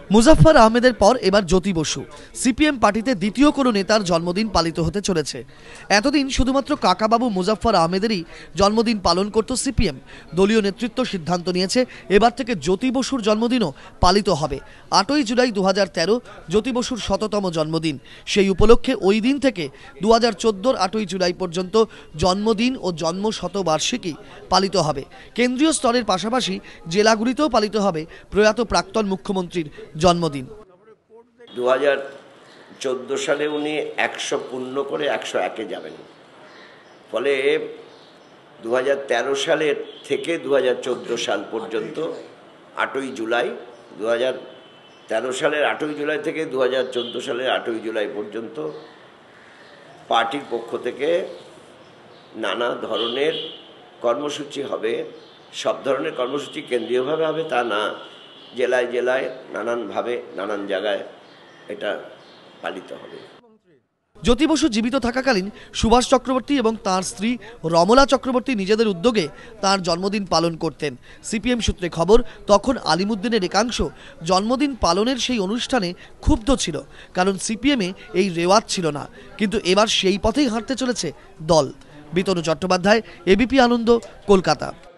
মুজাফফর আহমেদের পর এবার জ্যোতি বসু। সিপিএম পার্টিতে দ্বিতীয় কোনো নেতার জন্মদিন পালিত হতে চলেছে। এতদিন শুধুমাত্র কাকাবাবু মুজাফফর আহমেদেরই জন্মদিন পালন করত সিপিএম। দলীয় নেতৃত্ব সিদ্ধান্ত নিয়েছে এবার থেকে জ্যোতি বসুর জন্মদিনও পালিত হবে। 8ই জুলাই 2013 জ্যোতি বসুর 100তম জন্মদিন। সেই উপলক্ষে ওই দিন থেকে 2014-র 8ই জুলাই পর্যন্ত জন্মদিন ও জন্ম শতবার্ষিকী পালিত হবে। কেন্দ্রীয় স্তরের পাশাপাশি জেলাগুলিতেও পালিত হবে প্রয়াত প্রাক্তন মুখ্যমন্ত্রীর জন্মদিন। 2014 সালে উনি 100 পূর্ণ করে 101-এ যাবেন। ফলে 2013 সালের থেকে 2014 সাল পর্যন্ত 8ই জুলাই 2013 সালের 8ই জুলাই থেকে 2014 সালের 8ই জুলাই পর্যন্ত পার্টির পক্ষ থেকে নানা ধরনের কর্মসূচি হবে। সব ধরনের কর্মসূচি কেন্দ্রীয়ভাবে হবে তা না, জেলায় জেলায় নানানভাবে নানান জায়গায় এটা পালিত হবে। জ্যোতি বসু জীবিত থাকাকালীন সুভাষ চক্রবর্তী এবং তাঁর স্ত্রী রমলা চক্রবর্তী নিজেদের উদ্যোগে তাঁর জন্মদিন পালন করতেন। সিপিএম সূত্রে খবর, তখন আলিমুদ্দিনের একাংশ জন্মদিন পালনের সেই অনুষ্ঠানে ক্ষুব্ধ ছিল, কারণ সিপিএমে এই রেওয়াজ ছিল না। কিন্তু এবার সেই পথেই হাঁটতে চলেছে দল। বিতনু চট্টোপাধ্যায়, এবিপি আনন্দ, কলকাতা।